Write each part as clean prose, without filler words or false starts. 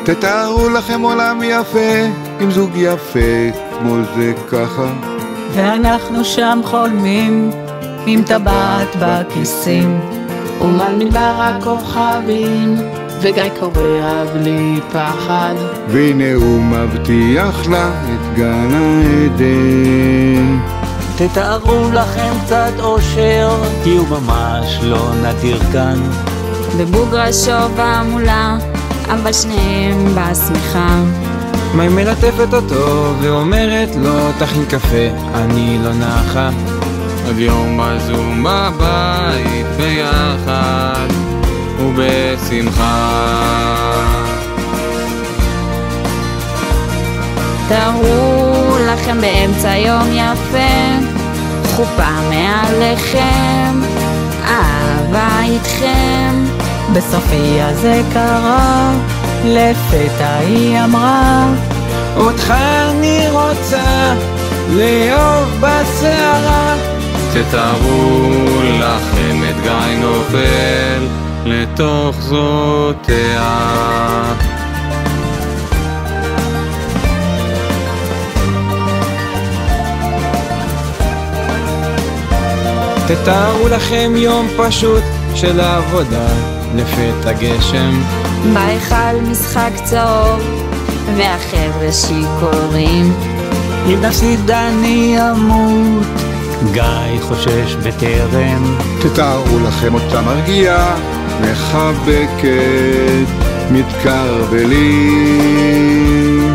תתארו לכם עולם יפה, עם זוג יפה, כמו זה ככה. ואנחנו שם חולמים, עם טבעת בכיסים, ומעל מדבר הכוכבים, וגיא קורע בלי פחד. והנה הוא מבטיח לה את גן העדן. תתארו לכם קצת אושר, כי הוא ממש לא נדיר כאן. בבוגרה שובה מולה, אבל שניהם בשמיכה. מי מלטפת אותו ואומרת לו תכין קפה, אני לא נחה. עוד יום בזום בבית ביחד ובשמחה. תארו לכם באמצע יום יפה, חופה מעליכם, אהבה איתכם. בסופיה זה קרה, לפתע היא אמרה, אותך אני רוצה לאהוב בסערה. תתארו לכם את גיא נופל לתוך זרועותיה. תתארו לכם יום פשוט של עבודה, לפתע גשם. בהיכל משחק צהוב, והחבר'ה שיכורים. אם נפסיד אני אמות, גיא חושש בטרם. תתארו לכם אותה מרגיעה, מחבקת, מתקרבלים.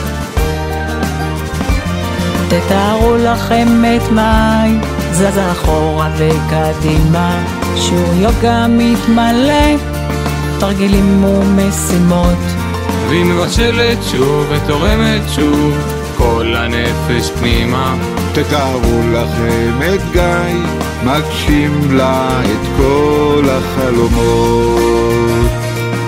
תתארו לכם את מי, זז אחורה וקדימה, שהוא יוגה מתמלא, תרגילים ומשימות. והיא מבשלת שוב ותורמת שוב, כל הנפש פנימה. תתארו לכם את גיא, מגשים לה את כל החלומות.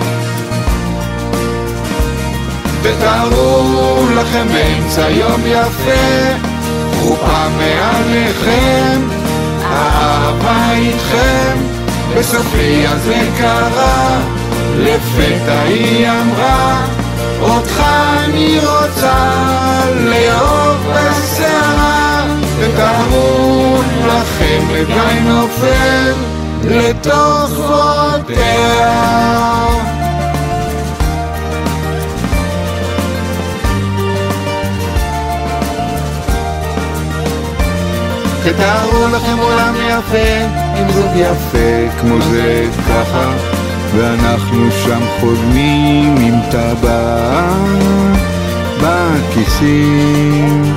תתארו לכם באמצע יום יפה, חופה מעליכם, האהבה איתכם. בסופיה זה קרה, לפתע היא אמרה, אותך אני רוצה לאהוב בסערה. תתארו לכם את גיא נופל לתוך זרועותיה. תתארו לכם עולם יפה, עם זוג יפה, כמו זה ככה. ואנחנו שם חולמים עם טבעת בכיסים.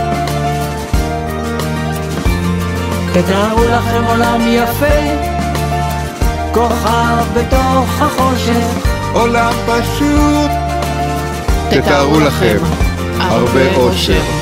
תתארו לכם עולם יפה, כוכב בתוך החושך, עולם פשוט. תתארו לכם הרבה אושר.